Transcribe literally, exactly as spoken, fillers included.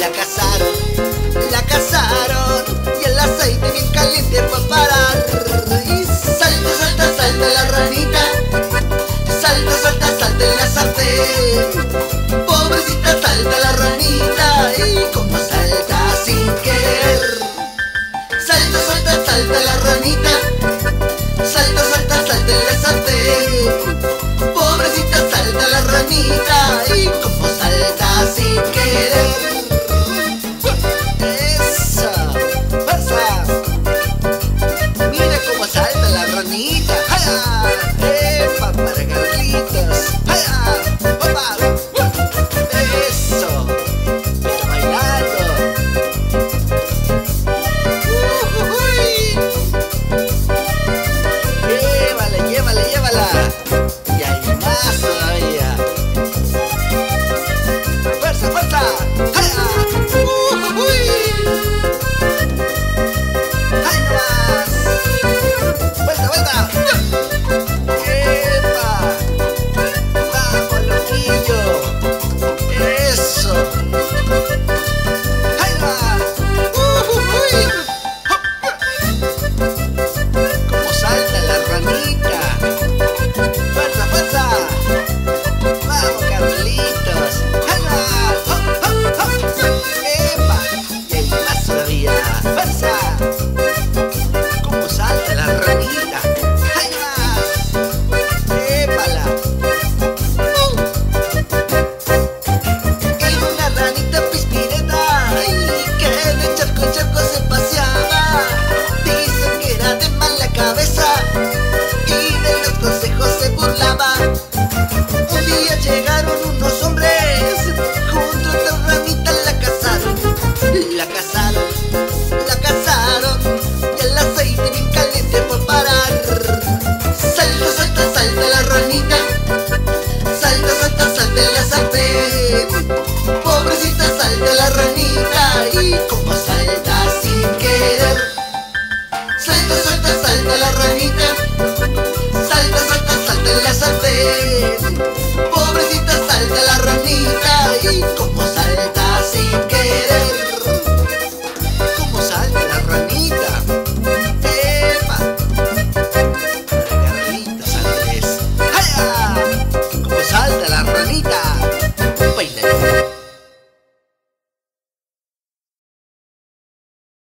la cazaron, la cazaron y el aceite bien caliente fue a parar. Y salta, salta, salta la ranita, salta, salta, salta en la sartén. Pobrecita salta la ranita y como salta sin querer. Salta, salta, salta la ranita, salta, salta, salta en la sartén. Pobrecita salta la ranita y como salta sin querer. ¡Esa! ¡Fuerza! Mira cómo salta la ranita. ¡Jala! ¡Epa! Para Carlitos. ¡Jala! ¡Opa! ¡Eso! ¡Pero bailando! ¡Uy! ¡Llévala, llévala, llévala! Y hay más todavía. ¡Fuerza, fuerza! ¡Jala! ¡Uy! ¡Ahí nomás! ¡Vuelta, vuelta! ¡Epa! ¡Vamos, loquillo! ¡Eso! ¡Ahí nomás! ¡Uy! ¡Cómo salta la ranita! ¡Fuerza, fuerza! ¡Vamos, Carlitos! ¡Ahí nomás! ¡Hop, hop, hop! ¡Epa! Y hay más todavía. ¡Fuerza! ¡Cómo salta la ranita! ¡Ahí nomás! ¡Épala! ¡Uh! Era una ranita pispireta y que de charco en charco se paseaba. Dicen que era de mala cabeza y de los consejos se burlaba. Un día llegaron unos hombres, junto a otra ranita la cazaron, la cazaron, la cazaron y el aceite bien caliente fue a parar. Salta, salta, salta la ranita, salta, salta, salta en la sartén. Pobrecita salta la ranita y como salta sin querer. Salta, salta, salta la ranita,